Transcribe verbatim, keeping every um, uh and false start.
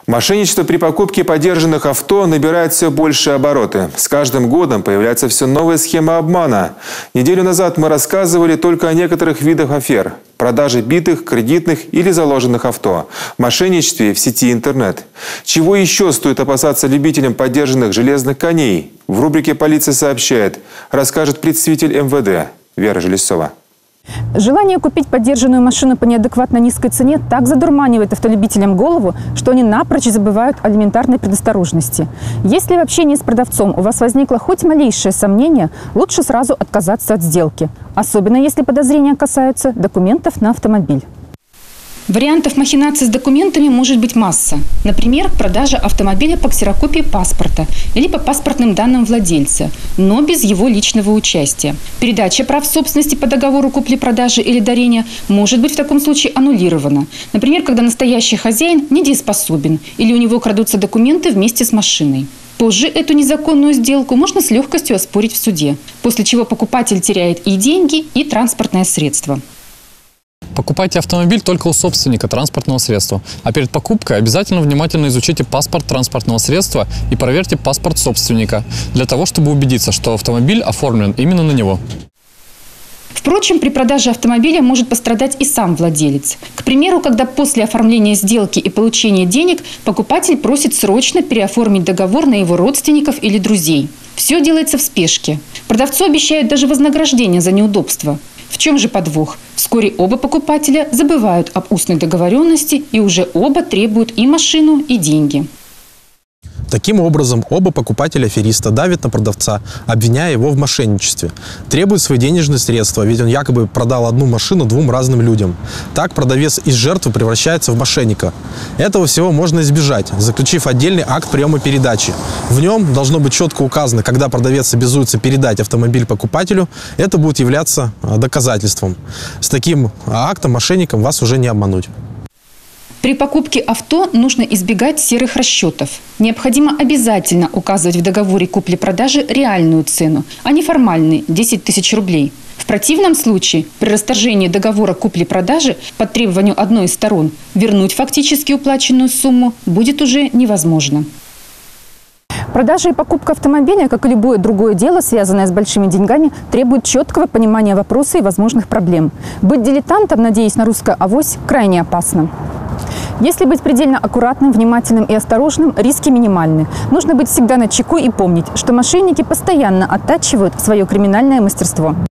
Мошенничество при покупке подержанных авто набирает все больше обороты. С каждым годом появляются все новые схемы обмана. Неделю назад мы рассказывали только о некоторых видах афер. Продаже битых, кредитных или заложенных авто. Мошенничестве в сети интернет. Чего еще стоит опасаться любителям подержанных железных коней? В рубрике «Полиция сообщает», расскажет представитель эм вэ дэ Вера Железцова. Желание купить подержанную машину по неадекватно низкой цене так задурманивает автолюбителям голову, что они напрочь забывают о элементарной предосторожности. Если в общении с продавцом у вас возникло хоть малейшее сомнение, лучше сразу отказаться от сделки. Особенно если подозрения касаются документов на автомобиль. Вариантов махинаций с документами может быть масса. Например, продажа автомобиля по ксерокопии паспорта или по паспортным данным владельца, но без его личного участия. Передача прав собственности по договору купли-продажи или дарения может быть в таком случае аннулирована. Например, когда настоящий хозяин недееспособен или у него крадутся документы вместе с машиной. Позже эту незаконную сделку можно с легкостью оспорить в суде, после чего покупатель теряет и деньги, и транспортное средство. Покупайте автомобиль только у собственника транспортного средства. А перед покупкой обязательно внимательно изучите паспорт транспортного средства и проверьте паспорт собственника, для того, чтобы убедиться, что автомобиль оформлен именно на него. Впрочем, при продаже автомобиля может пострадать и сам владелец. К примеру, когда после оформления сделки и получения денег покупатель просит срочно переоформить договор на его родственников или друзей. Все делается в спешке. Продавцу обещают даже вознаграждение за неудобство. В чем же подвох? Вскоре оба покупателя забывают об устной договоренности и уже оба требуют и машину, и деньги. Таким образом, оба покупателя-афериста давят на продавца, обвиняя его в мошенничестве. Требуют свои денежные средства, ведь он якобы продал одну машину двум разным людям. Так продавец из жертвы превращается в мошенника. Этого всего можно избежать, заключив отдельный акт приема передачи. В нем должно быть четко указано, когда продавец обязуется передать автомобиль покупателю, это будет являться доказательством. С таким актом мошенникам вас уже не обмануть. При покупке авто нужно избегать серых расчетов. Необходимо обязательно указывать в договоре купли-продажи реальную цену, а не формальные – десять тысяч рублей. В противном случае, при расторжении договора купли-продажи по требованию одной из сторон, вернуть фактически уплаченную сумму будет уже невозможно. Продажа и покупка автомобиля, как и любое другое дело, связанное с большими деньгами, требует четкого понимания вопроса и возможных проблем. Быть дилетантом, надеясь на русское авось, крайне опасно. Если быть предельно аккуратным, внимательным и осторожным, риски минимальны. Нужно быть всегда начеку и помнить, что мошенники постоянно оттачивают свое криминальное мастерство.